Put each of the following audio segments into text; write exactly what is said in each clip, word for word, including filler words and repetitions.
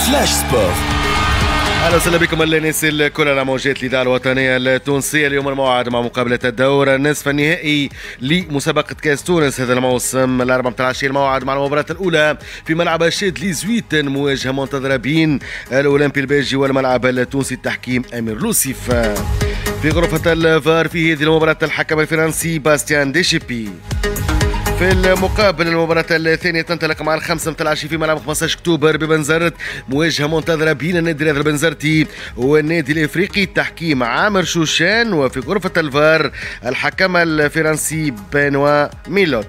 فلاش سبور. اهلا وسهلا بكم الناس الكل على موجات الاذاعه الوطنيه التونسيه. اليوم الموعد مع مقابله الدور النصف النهائي لمسابقه كاس تونس هذا الموسم. الاربعاء متاع العشيه الموعد مع المباراه الاولى في ملعب الشاد لزويت، مواجهه منتظره بين الاولمبي البلجي والملعب التونسي التحكيم امير لوسيف. في غرفه الفار في هذه المباراه الحكم الفرنسي باستيان ديشيبي. في المقابل المباراة الثانية تنطلق مع الخمسة متاع العشية في ملعب خمسة عشر أكتوبر ببنزرت، مواجهة منتظرة بين النادي الرياضي البنزرتي والنادي الافريقي التحكيم عامر شوشان. وفي غرفة الفار الحكم الفرنسي بنوا ميلوت.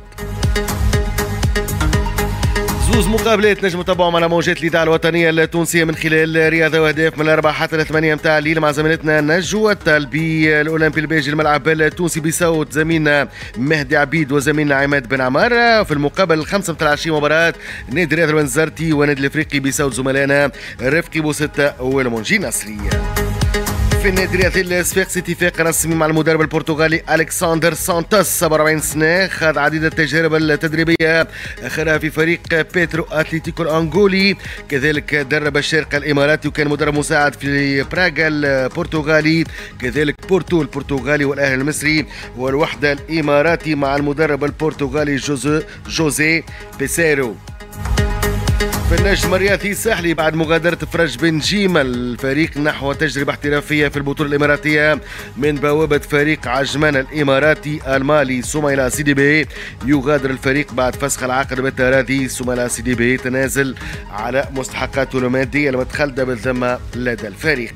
زوز مقابلات نجم نتابعهم على موجات الاذاعه الوطنيه التونسيه من خلال رياضه واهداف من الاربعه حتى الثمانيه متاع الليل مع زميلتنا نجوى الطالبي. الاولمبي البلجي الملعب التونسي بصوت زميلنا مهدي عبيد وزميلنا عماد بن عمار. في المقابل الخمسه متاع العشيه مباراه نادي الرياضي البنزرتي والنادي الافريقي بصوت زملائنا رفقي بوسته والمنجي نصري. في النادي الرياضي الصفاقسي اتفاق رسمي مع المدرب البرتغالي الكسندر سانتوس سبعة وأربعين سنه، خاض عديد التجارب التدريبيه اخرها في فريق بيترو اتليتيكو الانغولي، كذلك درب الشارقه الاماراتي وكان مدرب مساعد في براغا البرتغالي، كذلك بورتو البرتغالي والاهلي المصري والوحده الاماراتي مع المدرب البرتغالي جوزي جوزي بيسيرو. في النجم الرياضي الساحلي بعد مغادرة فرج بن جيمة الفريق نحو تجربة احترافية في البطولة الإماراتية من بوابة فريق عجمان الإماراتي المالي سميلة سيدي بي، يغادر الفريق بعد فسخ العقد بالتراضي. سميلة سيدي بي تنازل على مستحقاته المادية المتخلدة بالذمة لدى الفريق.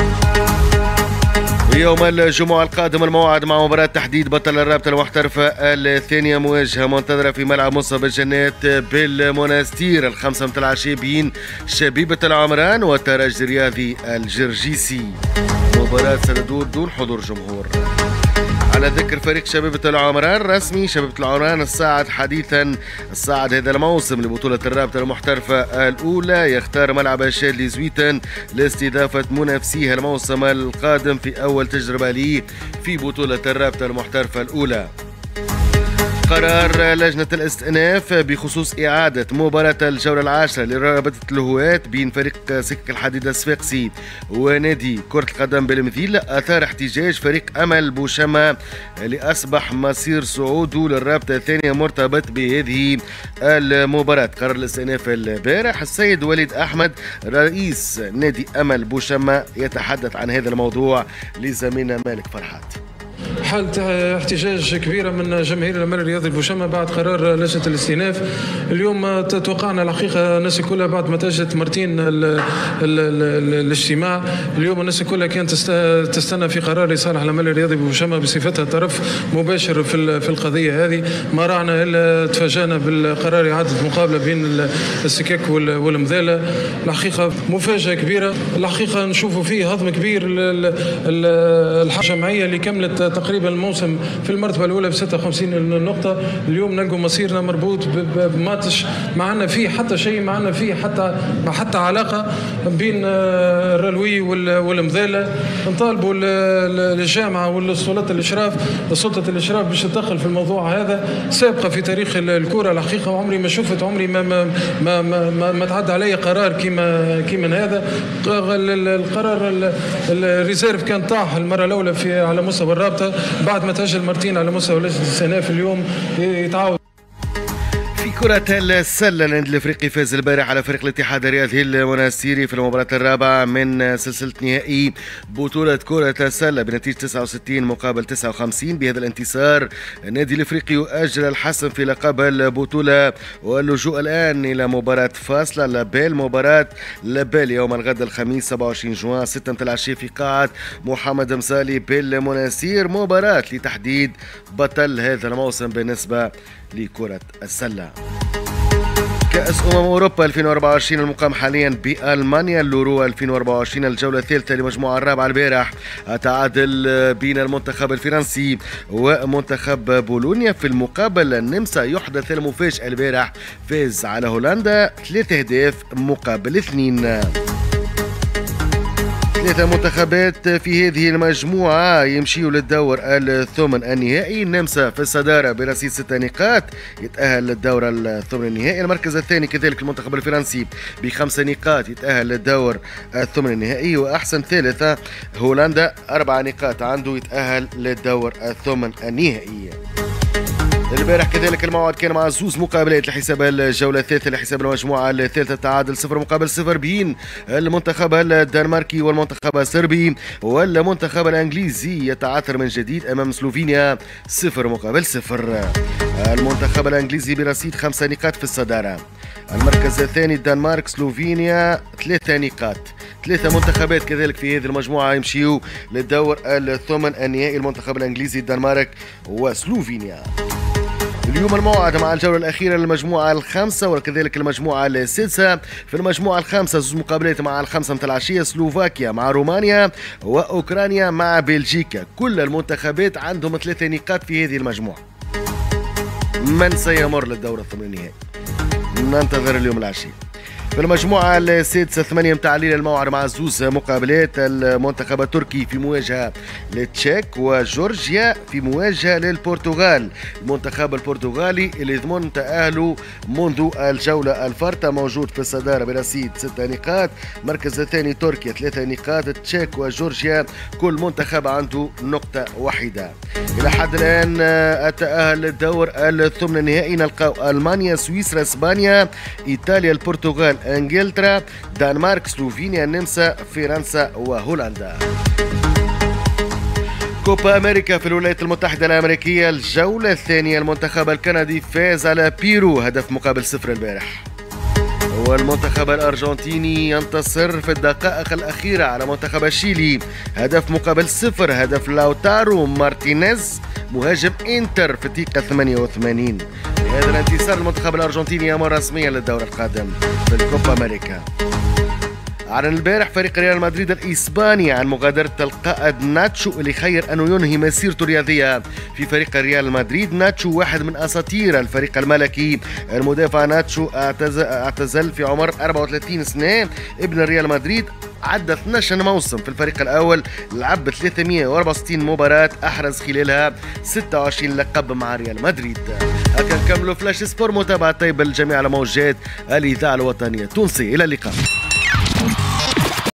يوم الجمعة القادم الموعد مع مباراة تحديد بطل الرابطة المحترفة الثانية، مواجهة منتظرة في ملعب مصعب الجنات بالمنستير الخمسة متاع العشية بين شبيبة العمران والترجي الرياضي الجرجيسي. مباراة ستدور دون حضور جمهور. على ذكر فريق شبيبة العمران رسمي، شبيبة العمران الصاعد حديثا الصاعد هذا الموسم لبطولة الرابطة المحترفة الأولى، يختار ملعب الشاد لزويتن لاستضافة منافسيها الموسم القادم في أول تجربة ليه في بطولة الرابطة المحترفة الأولى. قرار لجنة الاستئناف بخصوص إعادة مباراة الجولة العاشرة لرابطة الهواة بين فريق سكك الحديد الصفاقسي ونادي كرة القدم بالمثيل أثار احتجاج فريق أمل بوشمة اللي أصبح مصير صعوده للرابطة الثانية مرتبط بهذه المباراة. قرر الاستئناف البارح. السيد وليد أحمد رئيس نادي أمل بوشمة يتحدث عن هذا الموضوع لزميلنا مالك فرحات. حالة احتجاج كبيرة من جماهير الأمل الرياضي البوشمة بعد قرار لجنة الاستئناف. اليوم توقعنا الحقيقة الناس كلها بعد ما تأجلت مرتين ال ال ال الاجتماع، اليوم الناس كلها كانت تستنى في قرار لصالح الأمل الرياضي البوشمة بصفتها طرف مباشر في في القضية هذه. ما رانا إلا تفاجأنا بالقرار إعادة مقابلة بين السكك والمذالة. الحقيقة مفاجأة كبيرة، الحقيقة نشوفوا فيه هضم كبير الجمعية اللي كملت تقريبا الموسم في المرتبه الاولى ب ستة وخمسين نقطه. اليوم نلقوا مصيرنا مربوط بماتش ما عندنا فيه حتى شيء، ما عندنا فيه حتى حتى علاقه بين الرلوي والمذاله. نطالبوا الجامعه والسلطه الاشراف سلطه الاشراف باش تدخل في الموضوع هذا. سابقه في تاريخ الكره الحقيقه، وعمري ما شفت، عمري ما ما ما, ما, ما تعدى علي قرار كيما كيما هذا. القرار الريزيرف كان طاح المره الاولى في على مستوى الرابطه، بعد ما تأجل مرتين على مستوى لجنة الاستئناف اليوم يتعاود. في كرة السلة النادي الافريقي فاز البارح على فريق الاتحاد الرياضي المنستيري في المباراة الرابعة من سلسلة نهائي بطولة كرة السلة بنتيجة تسعة وستين مقابل تسعة وخمسين. بهذا الانتصار النادي الافريقي يؤجل الحسم في لقب البطولة واللجوء الآن إلى مباراة فاصلة لابيل. مباراة لابيل يوم الغد الخميس سبعة وعشرين جوان ستة متاع العشية في قاعة محمد مصالي بالمنستير، مباراة لتحديد بطل هذا الموسم بالنسبة لكرة السلة. كأس أمم أوروبا ألفين وأربعة وعشرين المقام حاليا بألمانيا، اليورو ألفين وأربعة وعشرين الجولة الثالثة لمجموعة الرابعة البارح، تعادل بين المنتخب الفرنسي ومنتخب بولونيا. في المقابل النمسا يحدث المفاجأة البارح، فاز على هولندا ثلاثة أهداف مقابل اثنين. ثلاثة منتخبات في هذه المجموعة يمشيوا للدور الثمن النهائي. النمسا في الصدارة برصيد ستة نقاط يتأهل للدور الثمن النهائي. المركز الثاني كذلك المنتخب الفرنسي بخمس نقاط يتأهل للدور الثمن النهائي. وأحسن ثالثة هولندا أربع نقاط عنده يتأهل للدور الثمن النهائي. البارح كذلك الموعد كان مع زوز مقابلات لحساب الجولة الثالثة لحساب المجموعة الثالثة، تعادل صفر مقابل صفر بين المنتخب الدنماركي والمنتخب الصربي، والمنتخب الانجليزي يتعثر من جديد امام سلوفينيا صفر مقابل صفر. المنتخب الانجليزي برصيد خمسة نقاط في الصدارة. المركز الثاني الدنمارك، سلوفينيا ثلاثة نقاط. ثلاثة منتخبات كذلك في هذه المجموعة يمشيوا للدور الثمن النهائي، المنتخب الانجليزي، الدنمارك وسلوفينيا. اليوم الموعد مع الجولة الأخيرة للمجموعة الخامسة وكذلك المجموعة السادسة. في المجموعة الخامسة زوج مقابلات مع الخمسة متاع العشية، سلوفاكيا مع رومانيا وأوكرانيا مع بلجيكا. كل المنتخبات عندهم ثلاثة نقاط في هذه المجموعة. من سيمر للدور الثمن النهائي؟ ننتظر اليوم العشية. في المجموعة السادسة ثمانية متاع الليل الموعد مع زوز مقابلات، المنتخب التركي في مواجهة للتشيك وجورجيا في مواجهة للبرتغال. المنتخب البرتغالي اللي ضمن تأهله منذ الجولة الفارطة موجود في الصدارة برصيد ستة نقاط. المركز الثاني تركيا ثلاثة نقاط، التشيك وجورجيا كل منتخب عنده نقطة واحدة. إلى حد الآن التأهل للدور الثمن النهائي نلقاو ألمانيا، سويسرا، اسبانيا، إيطاليا، البرتغال، انجلترا، دنمارك، سلوفينيا، النمسا، فرنسا وهولندا. كوبا امريكا في الولايات المتحدة الامريكية، الجولة الثانية المنتخب الكندي فاز على بيرو هدف مقابل صفر البارح. والمنتخب الأرجنتيني ينتصر في الدقائق الأخيرة على منتخب الشيلي هدف مقابل صفر، هدف لاوتارو مارتينيز مهاجم انتر في الدقيقة ثمانية وثمانين. بهذا الانتصار المنتخب الأرجنتيني يمر رسميا للدور القادم في الكوبا أمريكا. أعلن البارح فريق ريال مدريد الإسباني عن مغادرة القائد ناتشو اللي خير أنه ينهي مسيرته الرياضية في فريق ريال مدريد. ناتشو واحد من أساطير الفريق الملكي. المدافع ناتشو اعتزل في عمر أربعة وثلاثين سنة، ابن ريال مدريد، عدى اثني عشر موسم في الفريق الأول، لعب ثلاثمئة وأربعة وستين مباراة، أحرز خلالها ستة وعشرين لقب مع ريال مدريد. هكا نكملوا فلاش سبور. متابعة طيبة للجميع على موجات الإذاعة الوطنية التونسية. إلى اللقاء.